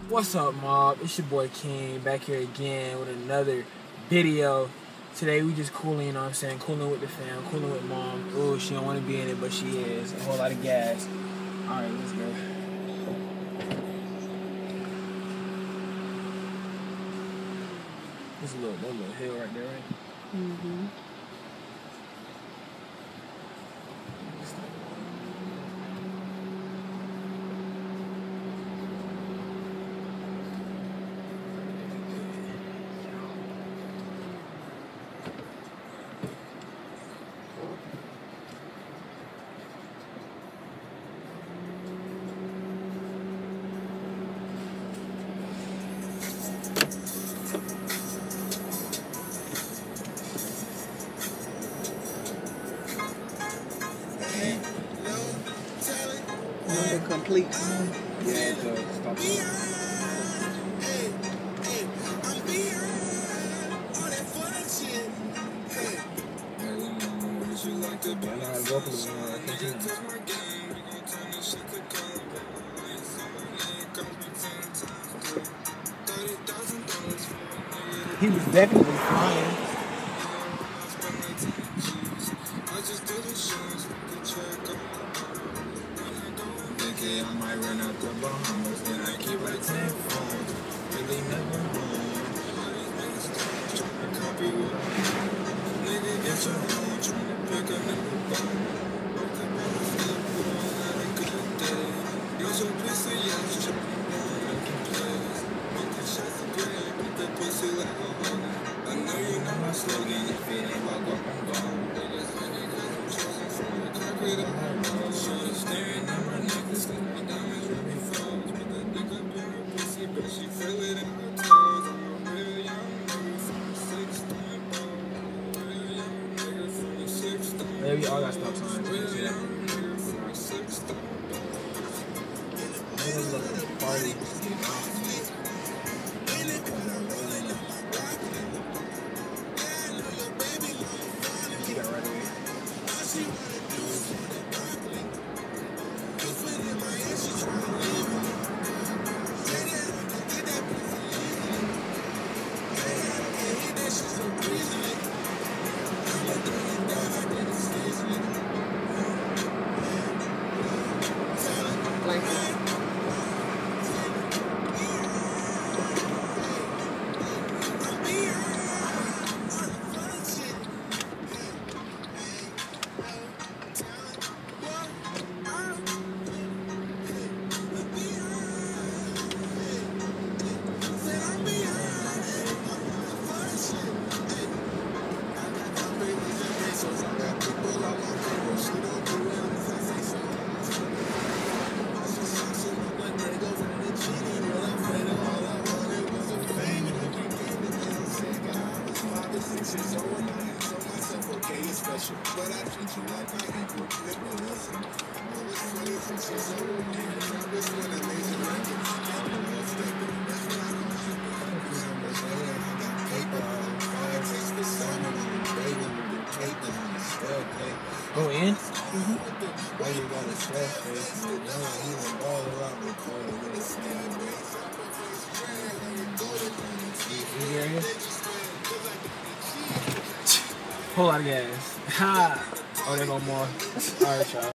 What's up, mob? It's your boy King back here again with another video. Today we just cooling, you know what I'm saying? Cooling with the fam, cooling with mom. Oh, she don't want to be in it, but she is. A whole lot of gas. Alright, let's go. There's that little hill right there, right? Mm-hmm. Number complete. Yeah, stop. He was definitely flying. I might run out the Bahamas, then I keep like 10 phones. Really never home. Tryna copy what I nigga, get your own, tryna pick a nigga bone. Woke up on the flip, had a good day. Use your pussy, yeah, strip making plays. Making shots of bread, beat the pussy like a hole. I know you know my slogan, if it ain't about guap, I'm gone. Niggas funny cause I'm chosen from the carpet on my road. Shorty staring at my necklace, cause my diamonds really froze. Put the dick up in her pussy, but she feel it in her toes. I'm a real young nigga from the 6th Real young nigga from the 6th. Yeah, we all got stop signs. Real young nigga from the 6th. Niggas look at the party. Special, but I treat you like my equal. Let me listen. No, it's funny since you're so weird. I was one of these rankings. I'm the one stepping. That's what I call shipping. Cause I'm the way I got paper on. Fire takes the sun and the baby with the cake on the stuff. Go in? Mm-hmm. Why you got a slash face? He went all around the corner with a snap face. You hear me? Whole lot of gas. Ha! Oh, there go more. Alright, y'all.